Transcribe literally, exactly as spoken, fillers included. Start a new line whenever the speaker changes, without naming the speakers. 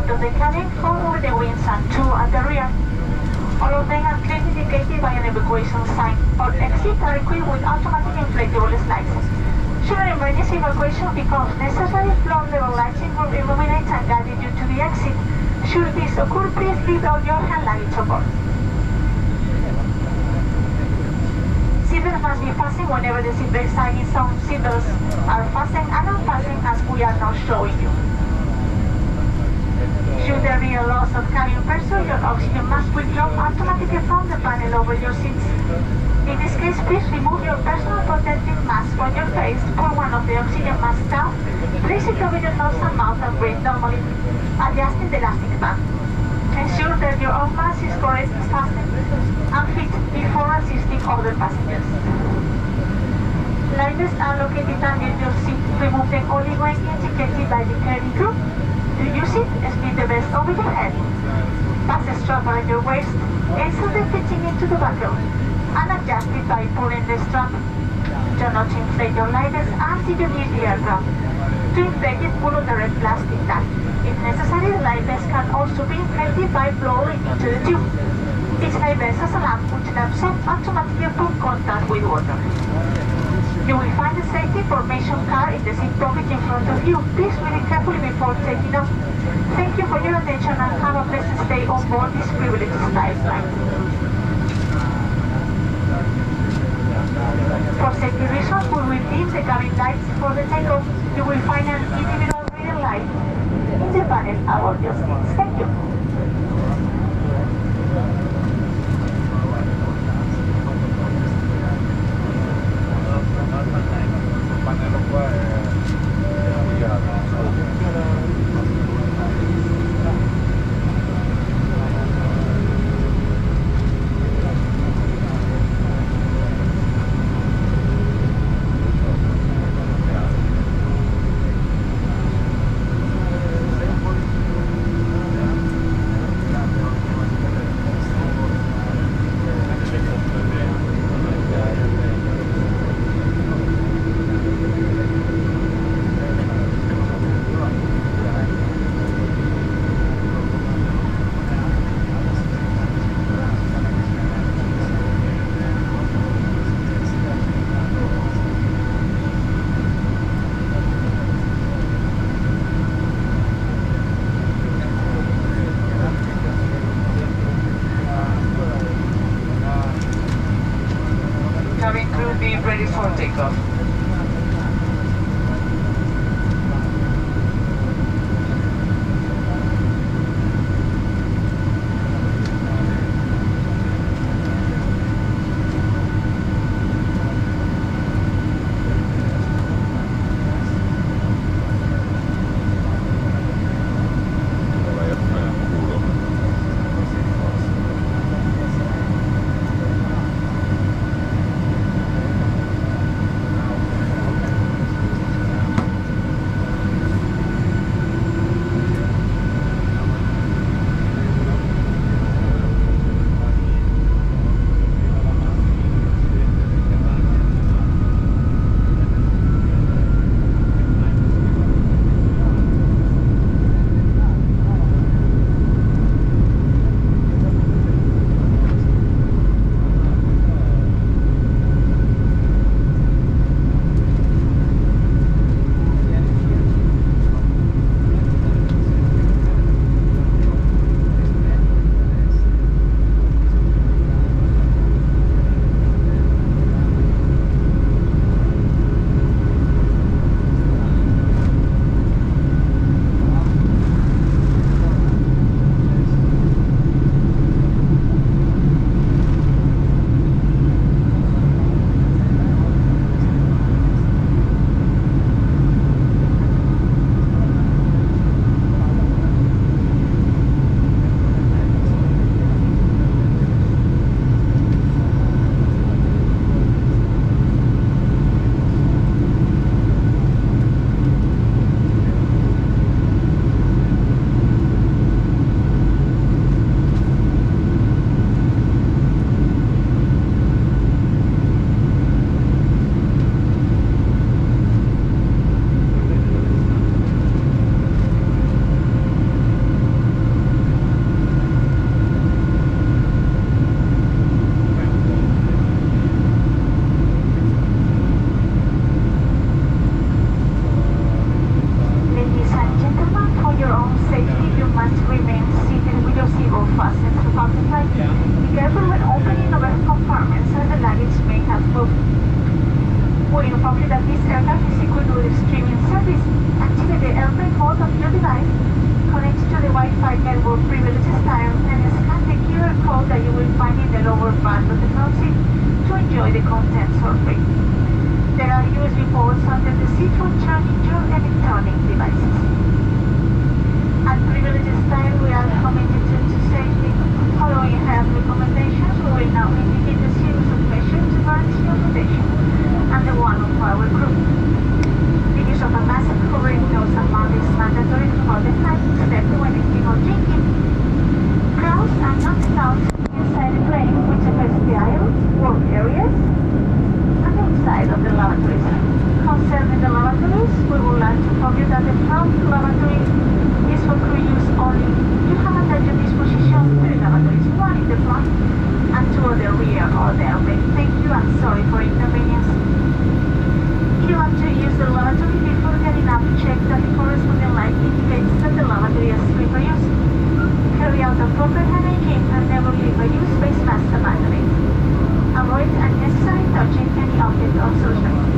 front of the cabin, four over the wings and two at the rear. All of them are clearly indicated by an evacuation sign. All exits are equipped with automatic inflatable slides. Should an emergency evacuation become necessary, floor level lighting will illuminate and guide you to the exit. Should this occur, please leave all your hand luggage aboard. Seatbelts must be fastened whenever the seatbelt sign is on. Seatbelts are fastened and unfastened as we are now showing you. Should there be a loss of cabin pressure, your oxygen mask will drop automatically from the panel over your seats. In this case, please remove your personal protective mask from your face, pull one of the oxygen masks down, place it over your nose and mouth and breathe normally, adjusting the elastic band. Ensure that your own mask is correctly fastened and fit before assisting other passengers. Liners are located under your seat. Remove them only when indicated by the cabin crew. To use it, split the vest over your head. Pass the strap around your waist, insert the fitting into the buckle, and adjust it by pulling the strap. Do not inflate your liners until you leave the aircraft. To inflate it, pull on the red plastic tag. If necessary, the light vest can also be inflated by blowing into the tube. This light vest has a lamp which lamps up automatically upon contact with water. You will find the safety information card in the seat pocket in front of you. Please read it carefully before taking off. Thank you for your attention and have a pleasant stay on board this privileged style flight. For safety reasons, we will dim the cabin lights for the takeoff. You will find an individual reading light in the panel aboard your seats. Thank you. Cabin crew, be ready for takeoff. We inform you that this aircraft is equipped with streaming service. Activate the airplane mode of your device, connect to the Wi-Fi network privilege style, and scan the Q R code that you will find in the lower part of the front seat to enjoy the contents for free. There are U S B ports under the seat for charging your electronic devices. At privilege style, we are committed to, to safety. Following health recommendations, we will now indicate a series of measures to guarantee your protection and the one of our crew. The use of a mask covering nose and mouth is mandatory throughout the flight, except when eating or drinking. Crowds are not allowed inside the plane, which affects the aisles, work areas, and outside of the lavatories. Concerning the lavatories, we would like to inform you that the front lavatory is for crew use only. You have at your disposition three lavatories, one in the front and two at the rear or the airway. Thank you and sorry for inconvenience. If you want to use the lavatory before getting up, check that the corresponding light indicates that the lavatory is free for use. Carry out a proper hand hygiene and never leave a used face mask abandoned. Avoid unnecessary touching any object or surgery.